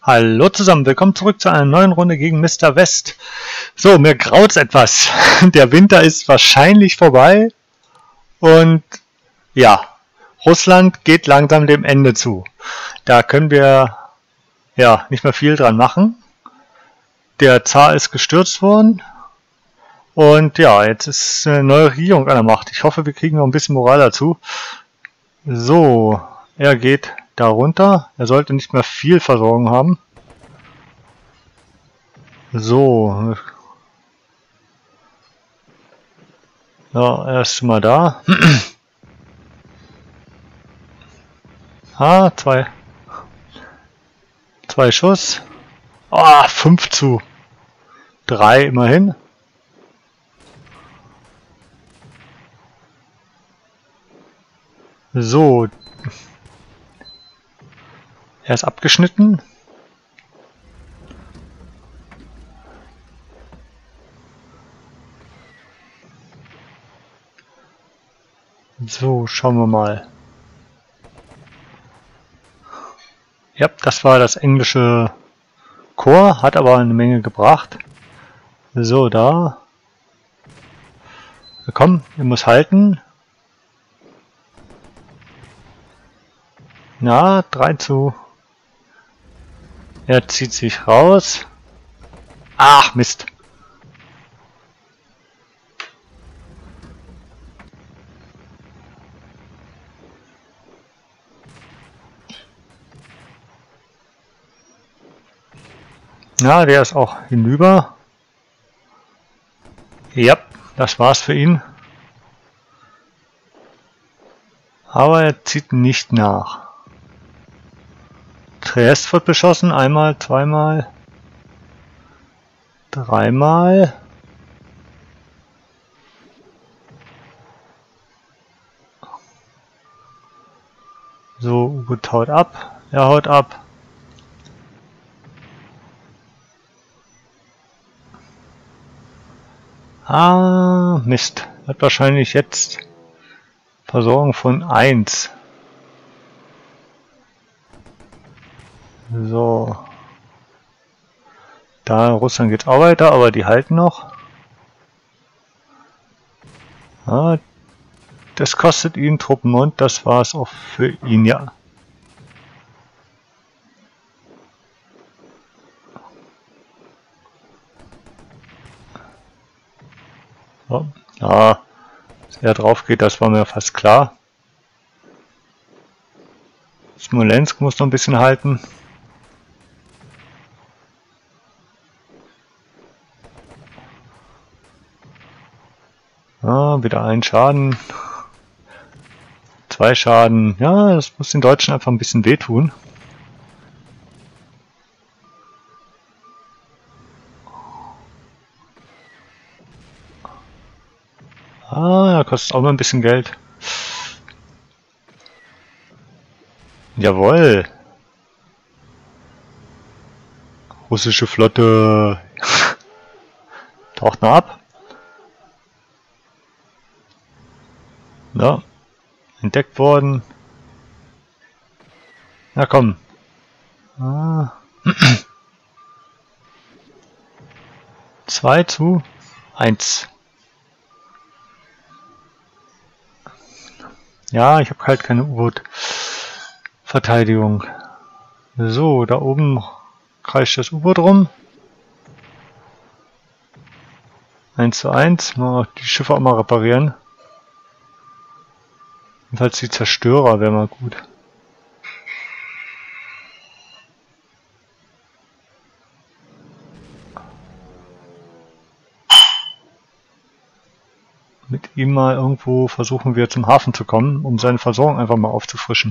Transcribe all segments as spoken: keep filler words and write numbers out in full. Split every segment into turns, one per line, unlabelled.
Hallo zusammen, willkommen zurück zu einer neuen Runde gegen Mister West. So, mir graut's etwas. Der Winter ist wahrscheinlich vorbei und ja, Russland geht langsam dem Ende zu. Da können wir ja nicht mehr viel dran machen. Der Zar ist gestürzt worden und ja, jetzt ist eine neue Regierung an der Macht. Ich hoffe, wir kriegen noch ein bisschen Moral dazu. So, er geht da runter. Er sollte nicht mehr viel Versorgung haben. So. Ja, er ist mal da. Ah, zwei. Zwei Schuss. Ah, fünf zu drei immerhin. So. Er ist abgeschnitten. So, schauen wir mal. Ja, das war das englische Korps, hat aber eine Menge gebracht. So, da. Komm, ihr muss halten. Na, drei zu. Er zieht sich raus. Ach, Mist. Ja, der ist auch hinüber. Ja, das war's für ihn. Aber er zieht nicht nach. Trieste wird beschossen. Einmal, zweimal, dreimal. So, U-Boot haut ab. Er haut ab. Ah, Mist. Hat wahrscheinlich jetzt Versorgung von eins. So. Da in Russland geht es auch weiter, aber die halten noch. Ah, das kostet ihn Truppen und das war es auch für ihn, ja. So. Ja, dass er drauf geht, das war mir fast klar. Smolensk muss noch ein bisschen halten. Ah, wieder ein Schaden. Zwei Schaden. Ja, das muss den Deutschen einfach ein bisschen wehtun. Ah, da kostet auch noch ein bisschen Geld. Jawohl. Russische Flotte. Taucht noch ab. Ja. Entdeckt worden. Na komm. Ah. zwei zu eins. Ja, ich habe halt keine U-Boot-Verteidigung. So, da oben kreischt das U-Boot rum. eins zu eins. Mal die Schiffe auch mal reparieren. Jedenfalls die Zerstörer wäre mal gut. Mit ihm mal irgendwo versuchen wir zum Hafen zu kommen, um seine Versorgung einfach mal aufzufrischen.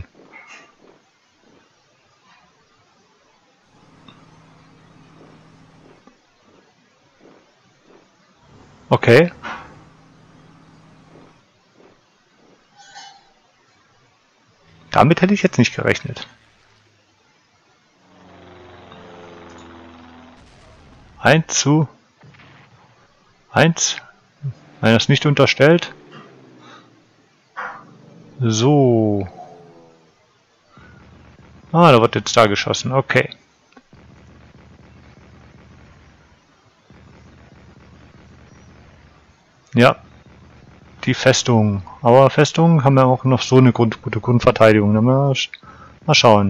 Okay. Damit hätte ich jetzt nicht gerechnet. eins zu eins. Wenn er es nicht unterstellt. So. Ah, da wird jetzt da geschossen. Okay. Ja, die Festung. Aber Festung haben wir auch noch so eine Grund, gute Grundverteidigung. Dann mal, mal schauen.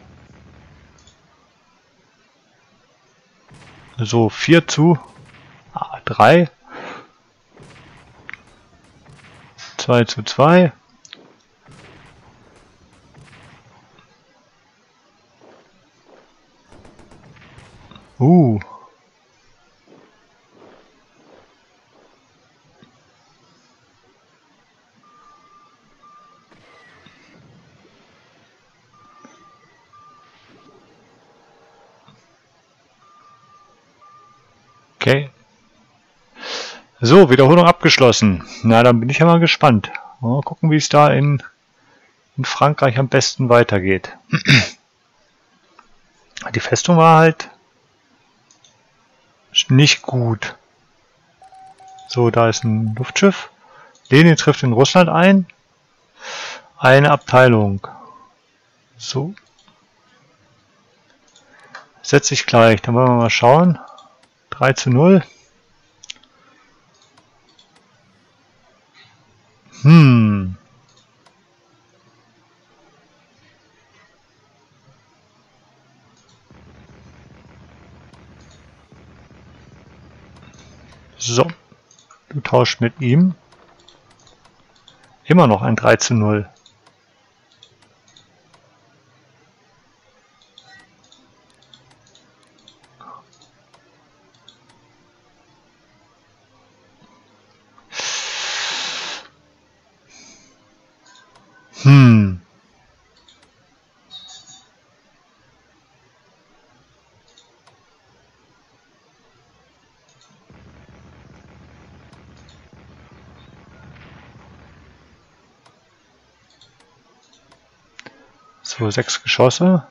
So, vier zu drei. zwei zu zwei. Uh. Okay. So, Wiederholung abgeschlossen. Na, dann bin ich ja mal gespannt. Mal gucken, wie es da in, in Frankreich am besten weitergeht. Die Festung war halt nicht gut. So, da ist ein Luftschiff. Lenin trifft in Russland ein. Eine Abteilung. So. Setze ich gleich. Dann wollen wir mal schauen. drei zu null. Hm. So. Du tauschst mit ihm. Immer noch ein drei zu null. Hm. So, sechs Geschosse.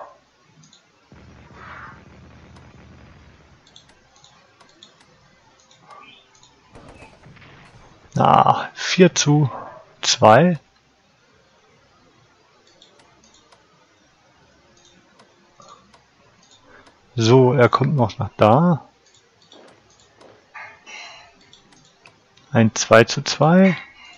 Ah, vier zu zwei. So, er kommt noch nach da. Ein zwei zu zwei.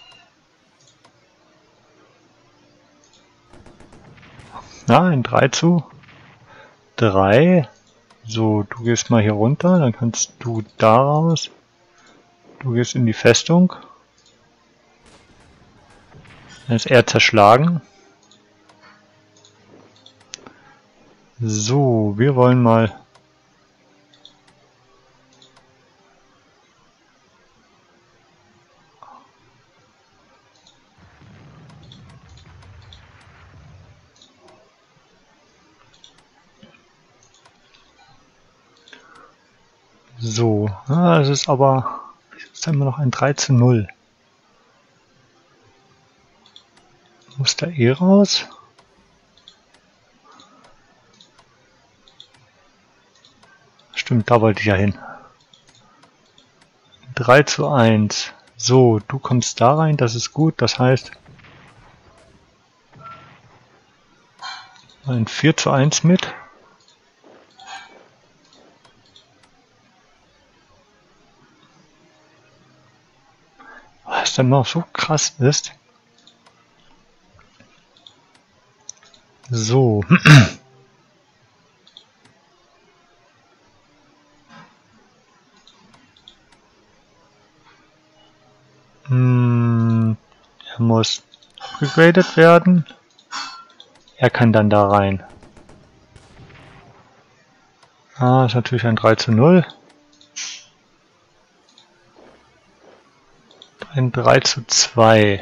Ja, ein drei zu drei. So, du gehst mal hier runter, dann kannst du da raus. Du gehst in die Festung. Dann ist er zerschlagen. So, wir wollen mal... So, ah, es ist aber... Jetzt haben wir noch ein drei zu null. Muss da eh raus? Stimmt, da wollte ich ja hin. drei zu eins. So, du kommst da rein, das ist gut. Das heißt, ein vier zu eins mit. Was dann noch so krass ist. So. hm, er muss upgegradet werden. Er kann dann da rein. Ah, ist natürlich ein drei zu null. Ein drei zu zwei.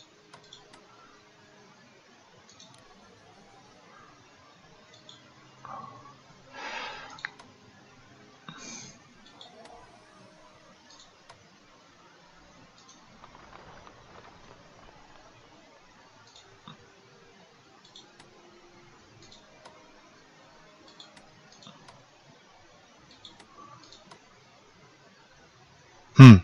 Hm.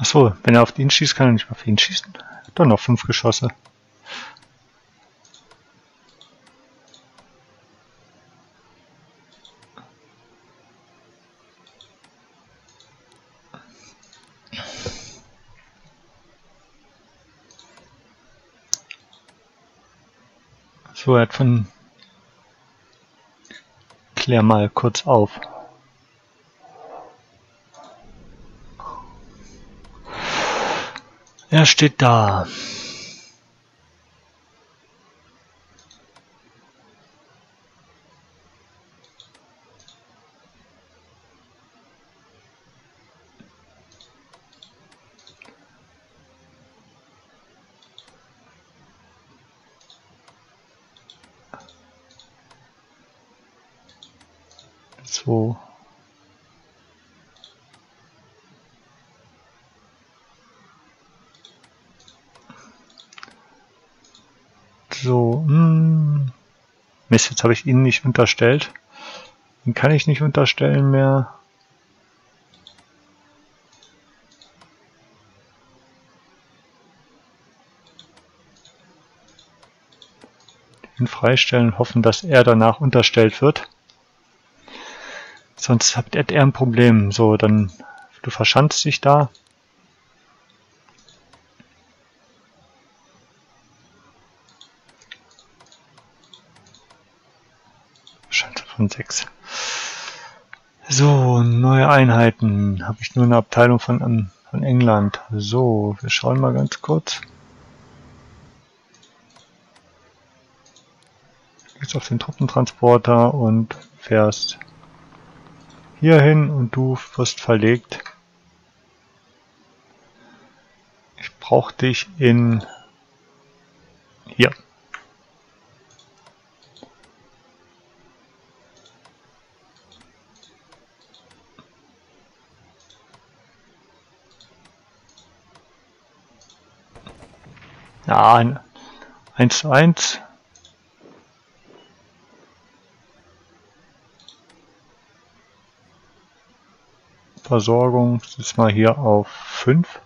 Achso, wenn er auf ihn schießt, kann er nicht auf ihn schießen. Doch noch fünf Geschosse. So, er hat von... Klär mal kurz auf. Er steht da. So. So, hm. Mist, jetzt habe ich ihn nicht unterstellt. Den kann ich nicht unterstellen mehr. Den freistellen, hoffen, dass er danach unterstellt wird. Sonst hat er ein Problem. So, dann du verschanzt dich da. Schanze von sechs. So, neue Einheiten. Habe ich nur eine Abteilung von, von England. So, wir schauen mal ganz kurz. Jetzt auf den Truppentransporter und fährst hier hin und du wirst verlegt. Ich brauche dich in hier. Ja, eins zu eins. Versorgung ist mal hier auf fünf.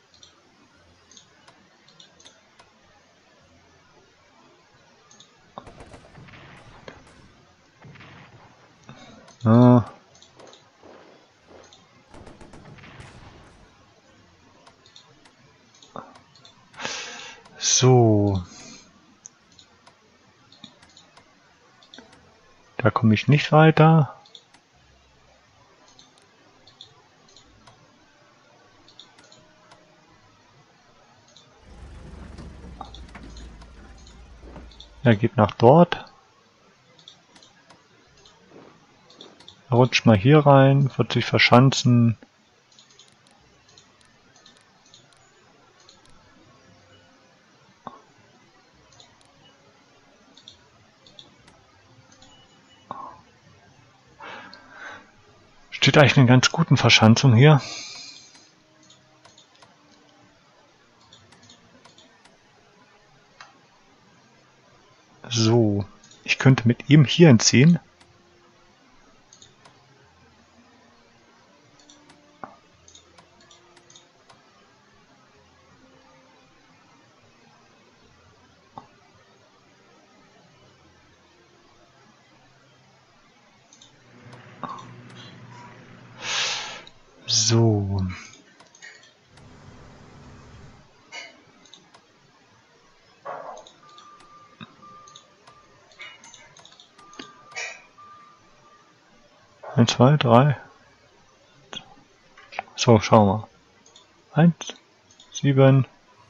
Ja. So. Da komme ich nicht weiter. Er geht nach dort. Er rutscht mal hier rein, wird sich verschanzen. Steht eigentlich eine ganz guten Verschanzung hier. So, ich könnte mit ihm hier entziehen. So. Eins, zwei, drei. So, schauen wir. Eins, sieben.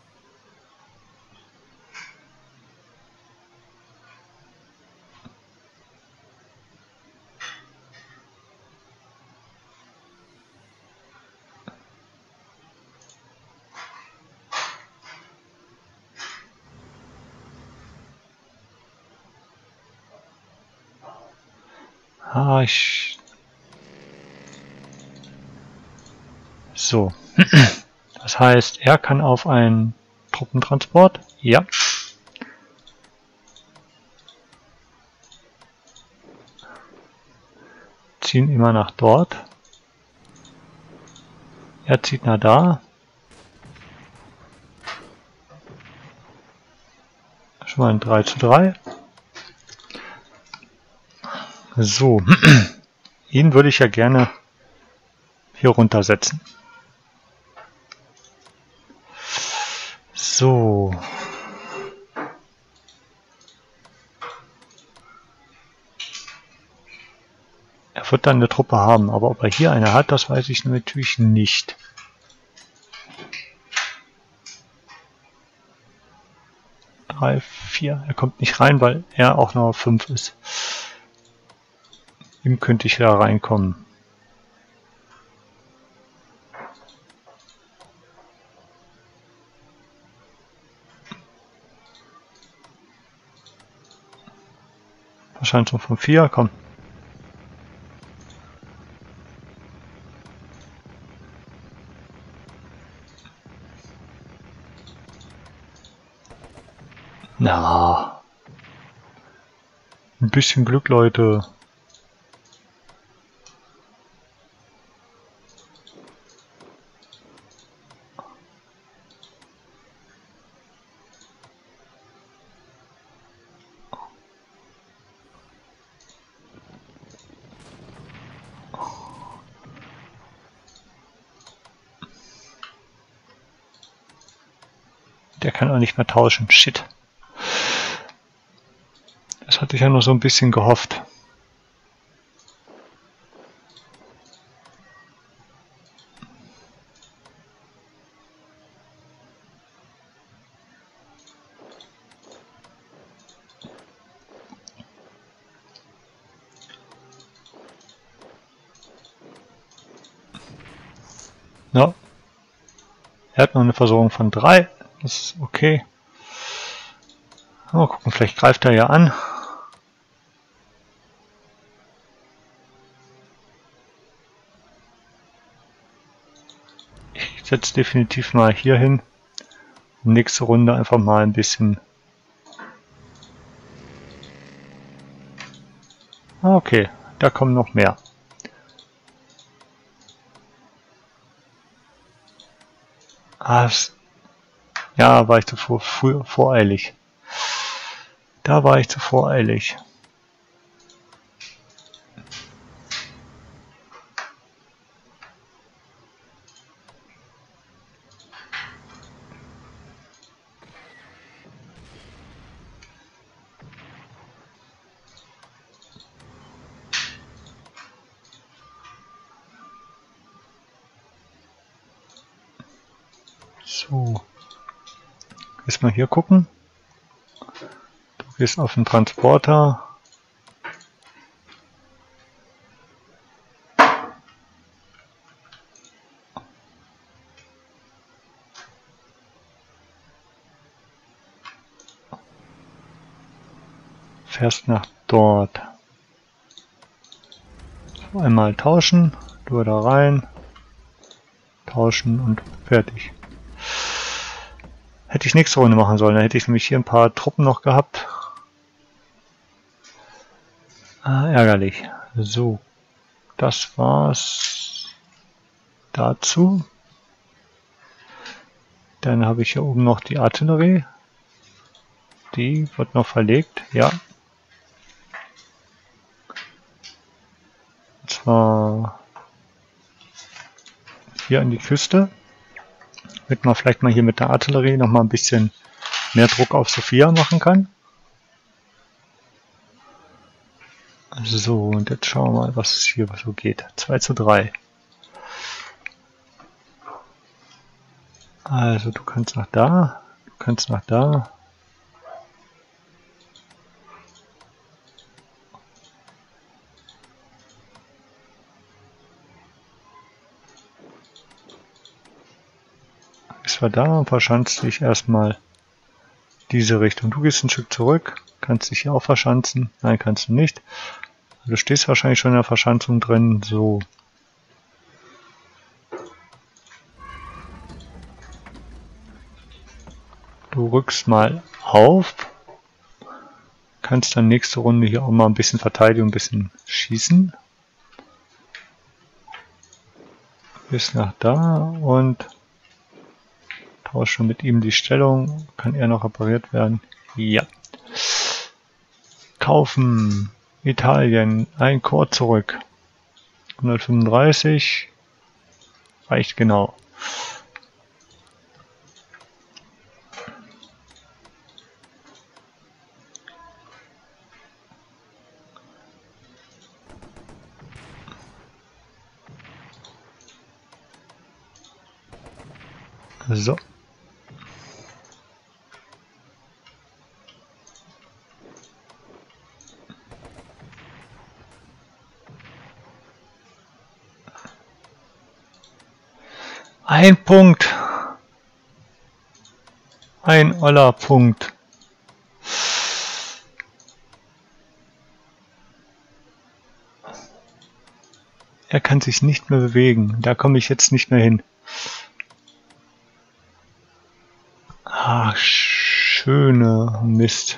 Ah, ich... So. Das heißt, er kann auf einen Truppentransport. Ja. Ziehen immer nach dort. Er zieht nach da. Schon mal ein drei zu drei. So, ihn würde ich ja gerne hier runtersetzen. So. Er wird dann eine Truppe haben, aber ob er hier eine hat, das weiß ich natürlich nicht. drei, vier. Er kommt nicht rein, weil er auch noch auf fünf ist. Ihm könnte ich da reinkommen. Wahrscheinlich schon von vier, komm. Na. Ein bisschen Glück, Leute. Der kann auch nicht mehr tauschen. Shit. Das hatte ich ja nur so ein bisschen gehofft. Ja. Er hat noch eine Versorgung von drei. Das ist okay. Mal gucken, vielleicht greift er ja an. Ich setze definitiv mal hier hin. Nächste Runde einfach mal ein bisschen. Okay, da kommen noch mehr. Ah, ja, war ich zu vor, vor, voreilig. Da war ich zu voreilig. So. Jetzt mal hier gucken. Du gehst auf den Transporter. Fährst nach dort. Einmal tauschen. Du da rein. Tauschen und fertig. Hätte ich nächste Runde machen sollen, dann hätte ich nämlich hier ein paar Truppen noch gehabt. Ah, ärgerlich. So, das war's dazu. Dann habe ich hier oben noch die Artillerie. Die wird noch verlegt, ja. Und zwar hier an die Küste. Damit man vielleicht mal hier mit der Artillerie noch mal ein bisschen mehr Druck auf Sofia machen kann. So, und jetzt schauen wir mal, was hier so geht. zwei zu drei. Also du kannst nach da, du kannst nach da. Ist wir da und verschanzt dich erstmal diese Richtung. Du gehst ein Stück zurück, kannst dich hier auch verschanzen. Nein, kannst du nicht. Du stehst wahrscheinlich schon in der Verschanzung drin. So. Du rückst mal auf. Kannst dann nächste Runde hier auch mal ein bisschen verteidigen, ein bisschen schießen. Bis nach da und tausche mit ihm die Stellung. Kann er noch repariert werden? Ja. kaufen. Italien, ein Korps zurück. hundertfünfunddreißig. Reicht genau. So. Ein Punkt. Ein oller Punkt. Er kann sich nicht mehr bewegen. Da komme ich jetzt nicht mehr hin. Ach, schöne Mist.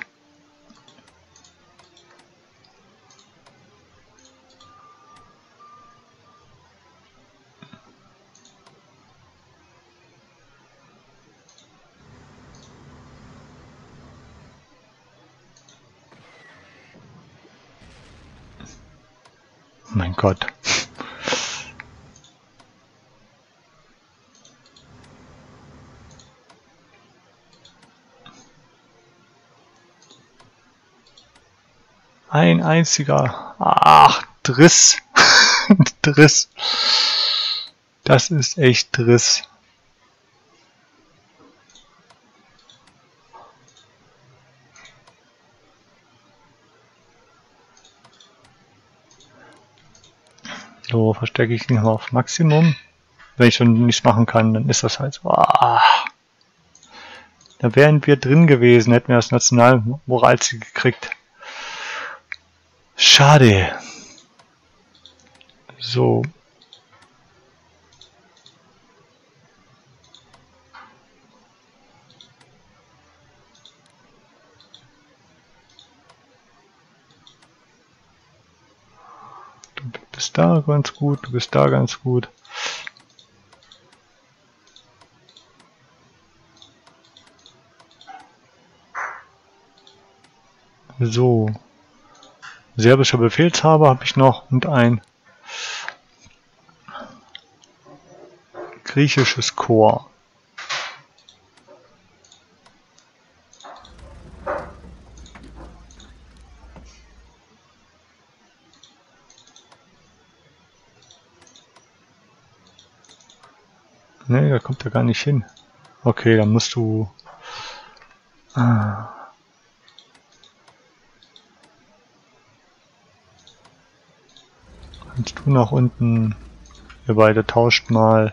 Mein Gott. Ein einziger. Ach, Driss. Driss. Das ist echt Driss. So, verstecke ich ihn auf Maximum. Wenn ich schon nichts machen kann, dann ist das halt so. Ah. Da wären wir drin gewesen, hätten wir das Nationalmoralziel gekriegt. Schade. So. Du bist da ganz gut, du bist da ganz gut. So. Serbischer Befehlshaber habe ich noch und ein griechisches Korps. Ne, da kommt er gar nicht hin. Okay, dann musst du... Ah. Kannst du nach unten... Ihr beide tauscht mal...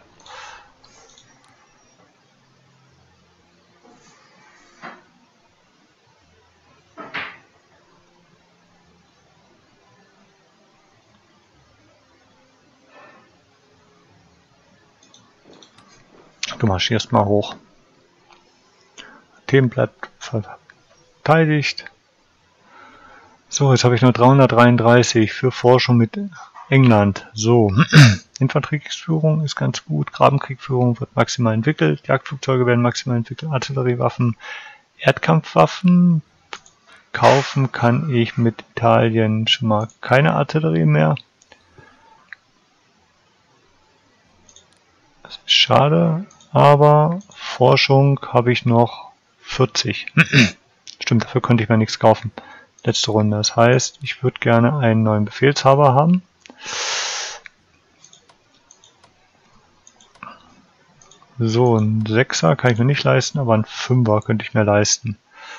Du marschierst mal hoch. Themen bleibt verteidigt. So, jetzt habe ich nur dreihundertdreiunddreißig für Forschung mit England. So, Infanteriekriegsführung ist ganz gut. Grabenkriegführung wird maximal entwickelt. Jagdflugzeuge werden maximal entwickelt. Artilleriewaffen, Erdkampfwaffen. Kaufen kann ich mit Italien schon mal keine Artillerie mehr. Das ist schade. Aber Forschung habe ich noch vierzig. Stimmt, dafür konnte ich mir nichts kaufen. Letzte Runde. Das heißt, ich würde gerne einen neuen Befehlshaber haben. So, ein Sechser kann ich mir nicht leisten, aber ein Fünfer könnte ich mir leisten.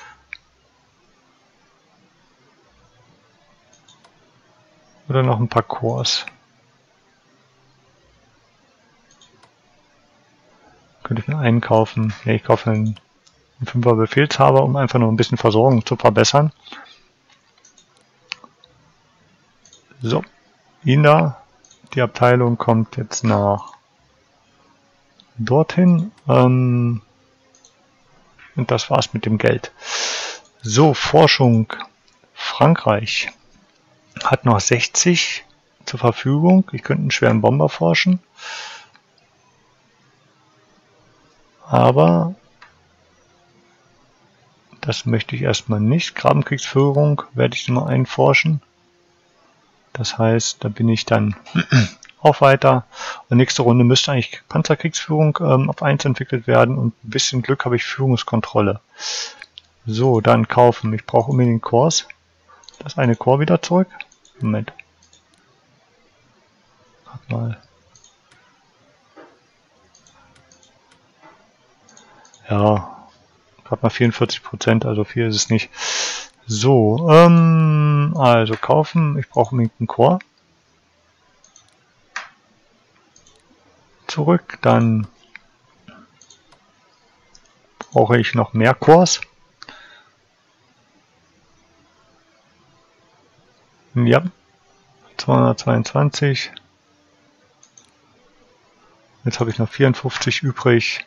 Oder noch ein paar Korps. Könnte ich mir einen kaufen. Ne, ich kaufe einen, einen Fünfer Befehlshaber, um einfach nur ein bisschen Versorgung zu verbessern. So, ihn da. Die Abteilung kommt jetzt nach dorthin. Ähm, und das war's mit dem Geld. So, Forschung. Frankreich hat noch sechzig zur Verfügung. Ich könnte einen schweren Bomber forschen. Aber Das möchte ich erstmal nicht. Grabenkriegsführung werde ich noch einforschen. Das heißt, da bin ich dann auch weiter. Und nächste Runde müsste eigentlich Panzerkriegsführung ähm, auf eins entwickelt werden. Und ein bisschen Glück habe ich Führungskontrolle. So, dann kaufen. Ich brauche unbedingt Cores. Das eine Core wieder zurück. Moment. Warte mal. Ja, gerade mal vierundvierzig Prozent, also viel ist es nicht. So, ähm, also kaufen. Ich brauche unbedingt einen Core. Zurück, dann brauche ich noch mehr Cores. Ja, zweihundertzweiundzwanzig. Jetzt habe ich noch vierundfünfzig übrig.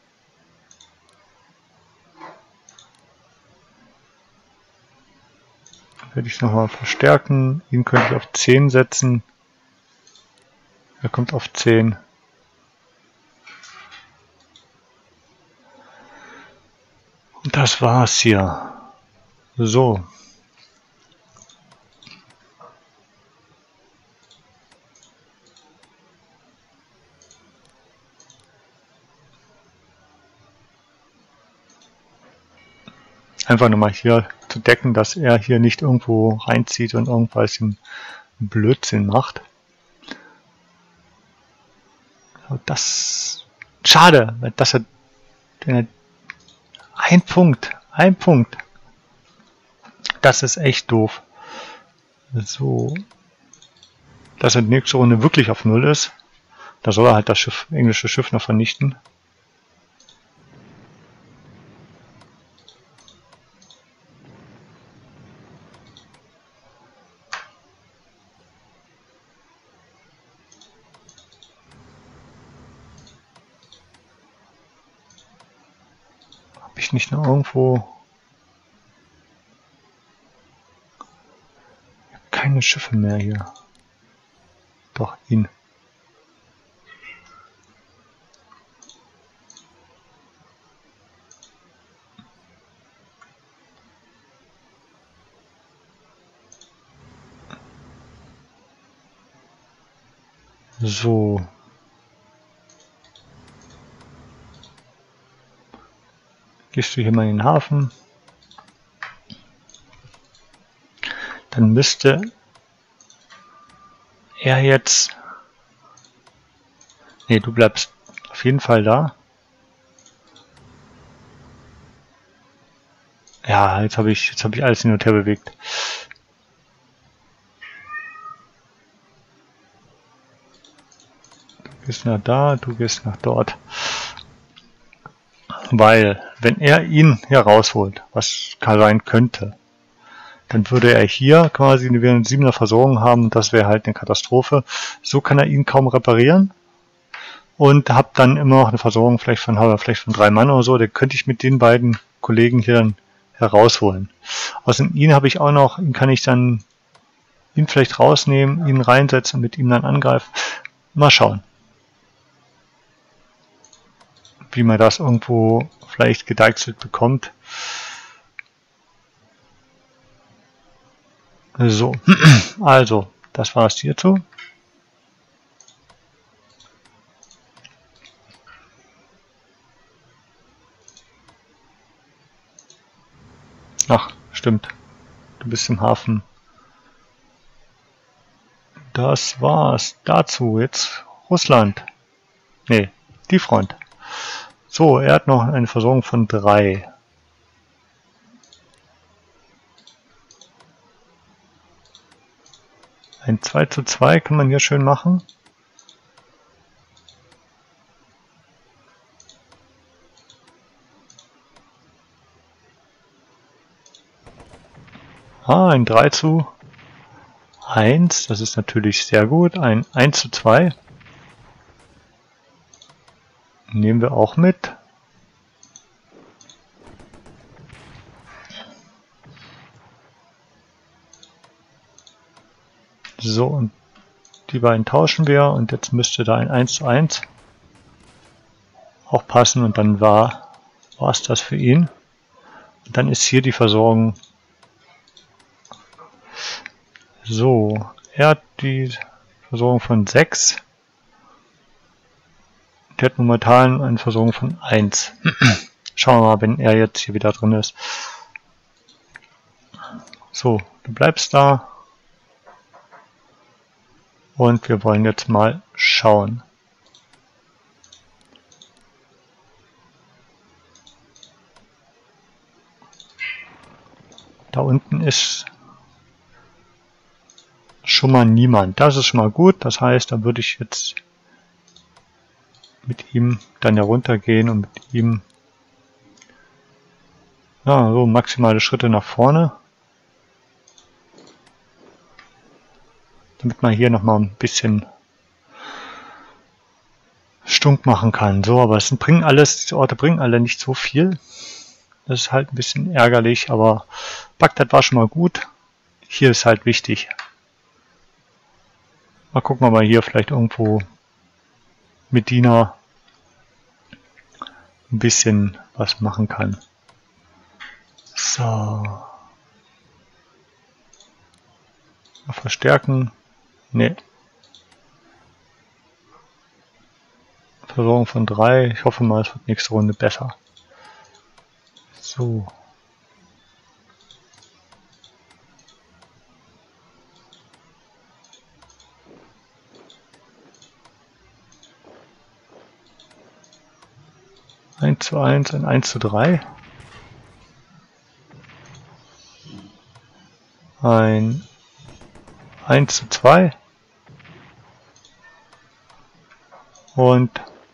Werde ich nochmal verstärken. Ihn könnte ich auf zehn setzen. Er kommt auf zehn. Und das war's hier. So. Einfach nur mal hier zu decken, dass er hier nicht irgendwo reinzieht und irgendwas im Blödsinn macht. So, das schade, weil das hat ein Punkt, ein Punkt. Das ist echt doof. So, dass er nächste Runde wirklich auf Null ist. Da soll er halt das Schiff, englische Schiff noch vernichten. Habe ich nicht noch irgendwo... Keine Schiffe mehr hier. Doch, ihn. So. Gehst du hier mal in den Hafen. Dann müsste er jetzt... Nee, du bleibst auf jeden Fall da. Ja, jetzt habe ich, jetzt habe ich alles hin und her bewegt. Du gehst nach da, du gehst nach dort. Weil, wenn er ihn hier rausholt, was sein könnte, dann würde er hier quasi eine siebener Versorgung haben und das wäre halt eine Katastrophe. So kann er ihn kaum reparieren und habe dann immer noch eine Versorgung vielleicht von, vielleicht von drei Mann oder so. Den könnte ich mit den beiden Kollegen hier dann herausholen. Außerdem ihn habe ich auch noch, ihn kann ich dann ihn vielleicht rausnehmen, ihn reinsetzen und mit ihm dann angreifen. Mal schauen, wie man das irgendwo vielleicht gedeichselt bekommt. So, also, das war es hierzu. Ach, stimmt. Du bist im Hafen. Das war's dazu. Jetzt Russland. Nee, die Front. So, er hat noch eine Versorgung von drei. Ein zwei zu zwei kann man hier schön machen. Ah, ein drei zu eins, das ist natürlich sehr gut. Ein eins zu zwei nehmen wir auch mit. So, und die beiden tauschen wir und jetzt müsste da ein eins zu eins auch passen und dann war es das für ihn. Dann ist hier die Versorgung. So, er hat die Versorgung von sechs. Der hat momentan eine Versorgung von eins. Schauen wir mal, wenn er jetzt hier wieder drin ist. So, du bleibst da. Und wir wollen jetzt mal schauen. Da unten ist schon mal niemand. Das ist schon mal gut. Das heißt, da würde ich jetzt mit ihm dann heruntergehen und mit ihm ja, so maximale Schritte nach vorne. Damit man hier nochmal ein bisschen stunk machen kann. So, aber es bringen alles, diese Orte bringen alle nicht so viel. Das ist halt ein bisschen ärgerlich, aber Bagdad war schon mal gut. Hier ist halt wichtig. Mal gucken, ob wir hier vielleicht irgendwo Medina ein bisschen was machen kann. So. Verstärken. Ne. Versorgung von drei. Ich hoffe mal, es wird nächste Runde besser. So. eins zu eins und eins zu drei. Ein eins zu zwei. Und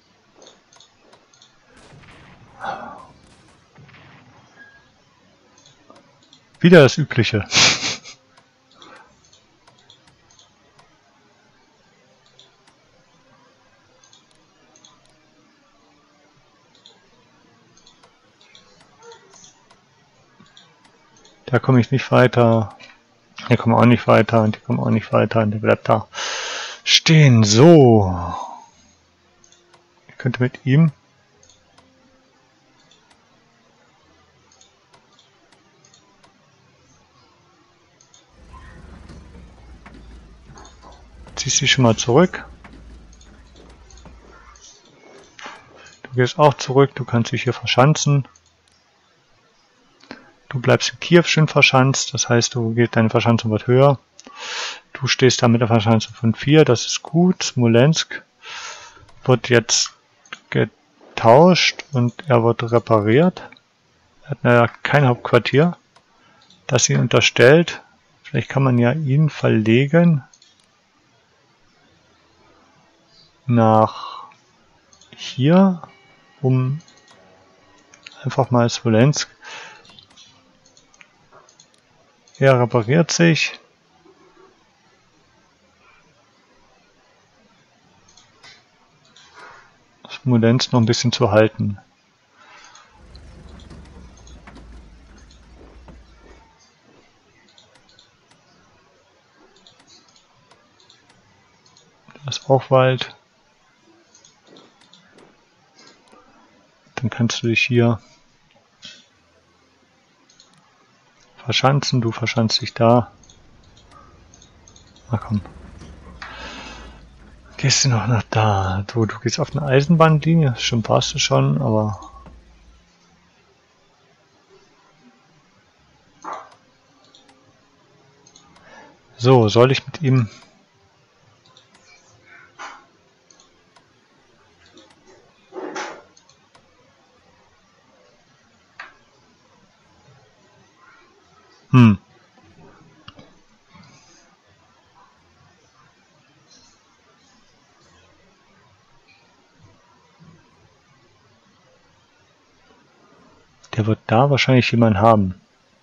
wieder das Übliche. Da komme ich nicht weiter. Hier kommen wir auch nicht weiter und hier kommen wir auch nicht weiter und der bleibt da stehen. So. Ich könnte mit ihm ziehst dich schon mal zurück. Du gehst auch zurück, du kannst dich hier verschanzen. Du bleibst in Kiew schön verschanzt, das heißt, du gehst deine Verschanzung wird höher. Du stehst da mit der Verschanzung von vier, das ist gut. Smolensk wird jetzt getauscht und er wird repariert. Er hat ja kein Hauptquartier, das ihn unterstellt. Vielleicht kann man ja ihn verlegen nach hier, um einfach mal Smolensk. Er repariert sich. Smolensk noch ein bisschen zu halten. Das ist auch Wald. Dann kannst du dich hier verschanzen. Du verschanzt dich da. Na komm. Gehst du noch nach da? Du, du gehst auf eine Eisenbahnlinie. Schon warst du schon, aber... So, soll ich mit ihm... Hm. Der wird da wahrscheinlich jemanden haben.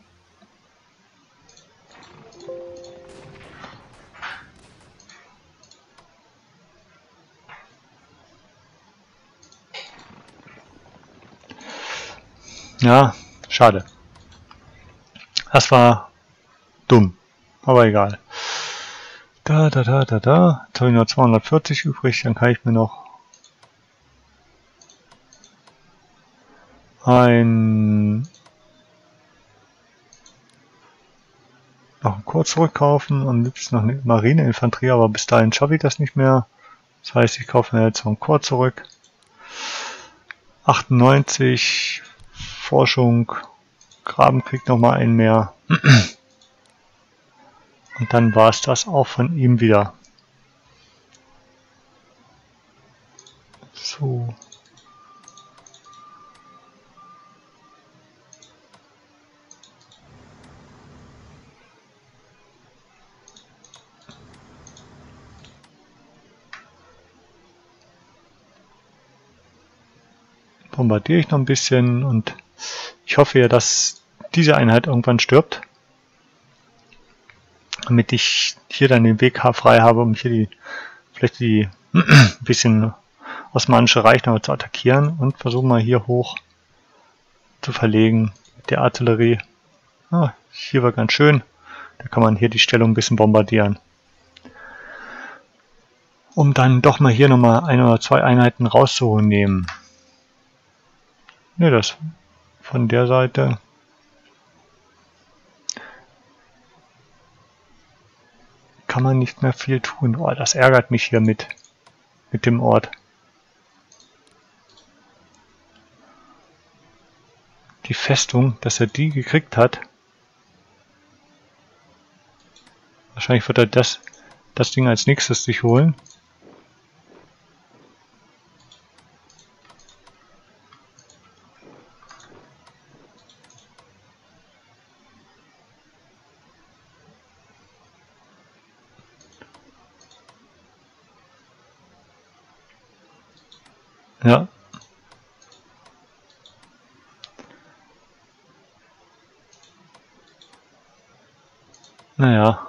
Ja, schade. Das war dumm, aber egal. Da, da, da, da, da. Jetzt habe ich noch zweihundertvierzig übrig, dann kann ich mir noch ein noch ein Korps zurückkaufen, am liebsten noch eine Marineinfanterie, aber bis dahin schaffe ich das nicht mehr. Das heißt, ich kaufe mir jetzt noch ein Korps zurück. achtundneunzig, Forschung, Graben kriegt nochmal einen mehr. Und dann war es das auch von ihm wieder. So. Bombardiere ich noch ein bisschen und ich hoffe ja, dass diese Einheit irgendwann stirbt, damit ich hier dann den Weg frei habe, um hier die vielleicht die ein bisschen Osmanische Reich noch zu attackieren und versuchen mal hier hoch zu verlegen mit der Artillerie. Ah, hier war ganz schön, da kann man hier die Stellung ein bisschen bombardieren. Um dann doch mal hier nochmal ein oder zwei Einheiten rauszunehmen. Ne, das von der Seite. Kann man nicht mehr viel tun. Oh, das ärgert mich hier mit, mit dem Ort. Die Festung, dass er die gekriegt hat. Wahrscheinlich wird er das, das Ding als nächstes sich holen. Ja. Naja.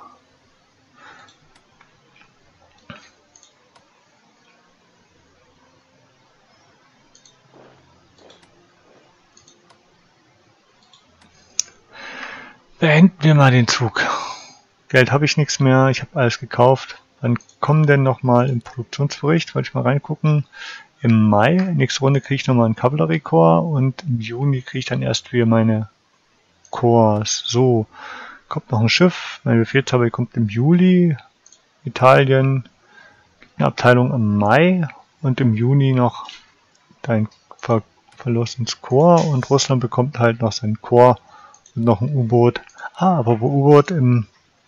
Beenden wir mal den Zug. Geld habe ich nichts mehr, ich habe alles gekauft. Wann kommen denn nochmal im Produktionsbericht? Wollte ich mal reingucken. Im Mai, nächste Runde kriege ich nochmal einen Kavalleriekorps und im Juni kriege ich dann erst wieder meine Korps. So, kommt noch ein Schiff. Mein Befehlshaber kommt im Juli. Italien, eine Abteilung im Mai und im Juni noch dein Ver Verlust ins Korps und Russland bekommt halt noch sein Korps und noch ein U-Boot. Ah, aber wo U-Boot im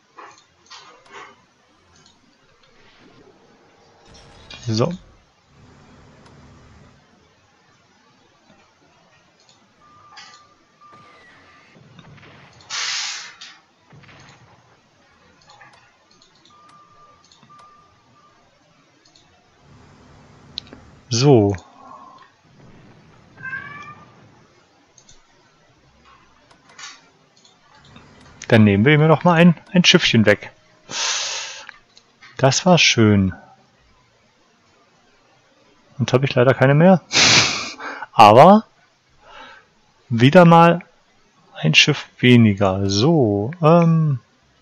So. So. Dann nehmen wir mir noch mal ein, ein Schiffchen weg. Das war schön. Jetzt habe ich leider keine mehr. Aber wieder mal ein Schiff weniger. So, ähm...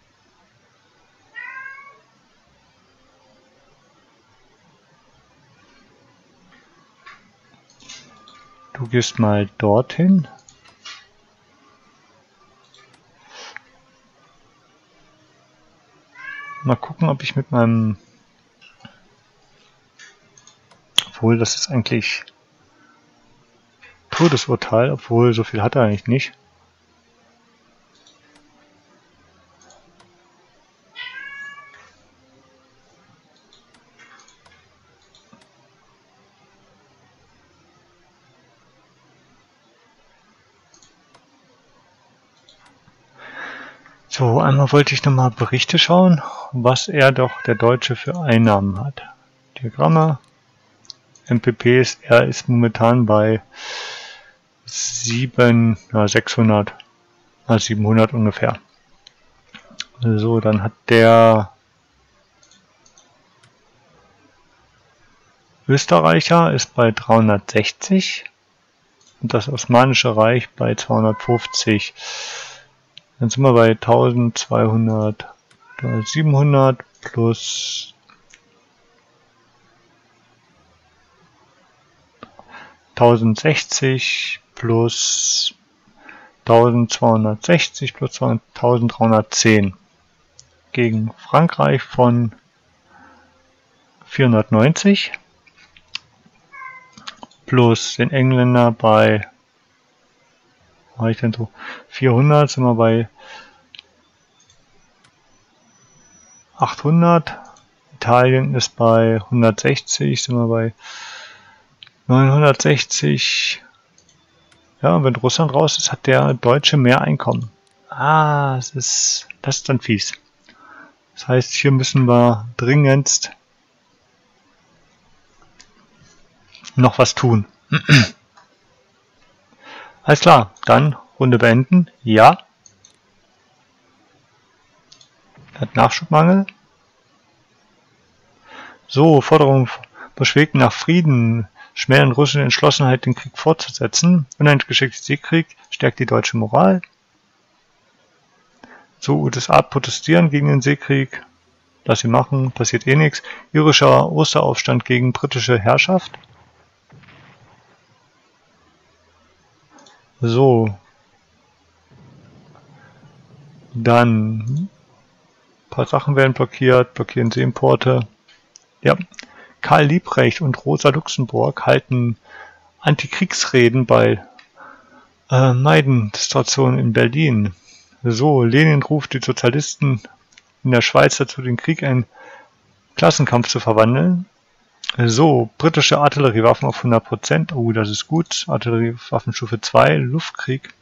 du gehst mal dorthin. Mal gucken, ob ich mit meinem... Obwohl, das ist eigentlich Todesurteil, obwohl so viel hat er eigentlich nicht. So, einmal wollte ich nochmal Berichte schauen, was er doch der Deutsche für Einnahmen hat. Diagramme, M P Ps, er ist momentan bei sieben, ja, sechshundert, also siebenhundert ungefähr. So, dann hat der Österreicher ist bei dreihundertsechzig und das Osmanische Reich bei zweihundertfünfzig. Dann sind wir bei eintausendzweihundert, siebenhundert plus tausendsechzig plus eintausendzweihundertsechzig plus eintausenddreihundertzehn. gegen Frankreich von vierhundertneunzig plus den Engländer bei, was habe ich denn so, vierhundert, sind wir bei achthundert, Italien ist bei hundertsechzig, sind wir bei neunhundertsechzig. Ja, und wenn Russland raus ist, hat der Deutsche mehr Einkommen. Ah, das ist, das ist dann fies. Das heißt, hier müssen wir dringendst noch was tun. Alles klar, dann Runde beenden. Ja. Hat Nachschubmangel. So, Forderung beschwegt nach Frieden. Schmälern russische Entschlossenheit, den Krieg fortzusetzen. Uneingeschränkter Siegkrieg stärkt die deutsche Moral. So, U S A protestieren gegen den Seekrieg. Lass sie machen, passiert eh nichts. Irischer Osteraufstand gegen britische Herrschaft. So. Dann ein paar Sachen werden blockiert, blockieren Seeimporte. Ja. Karl Liebknecht und Rosa Luxemburg halten Antikriegsreden bei äh, Maidan-Demonstrationen in Berlin. So, Lenin ruft die Sozialisten in der Schweiz dazu, den Krieg in Klassenkampf zu verwandeln. So, britische Artilleriewaffen auf hundert Prozent. Oh, das ist gut. Artilleriewaffenstufe zwei, Luftkrieg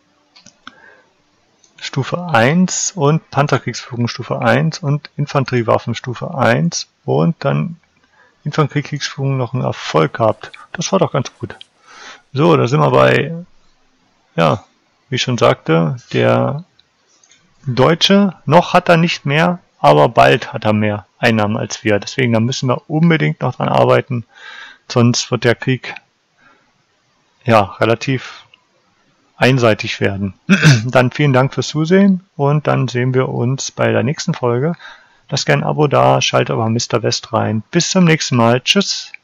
Stufe eins und Panzerkriegsführung Stufe eins und Infanteriewaffen Stufe eins und dann Infanteriekriegsführung noch einen Erfolg gehabt. Das war doch ganz gut. So, da sind wir bei, ja, wie ich schon sagte, der Deutsche, noch hat er nicht mehr, aber bald hat er mehr Einnahmen als wir. Deswegen, da müssen wir unbedingt noch dran arbeiten, sonst wird der Krieg ja relativ einseitig werden. Dann vielen Dank fürs Zusehen und dann sehen wir uns bei der nächsten Folge. Lasst gerne ein Abo da, schaltet aber Mister West rein. Bis zum nächsten Mal. Tschüss.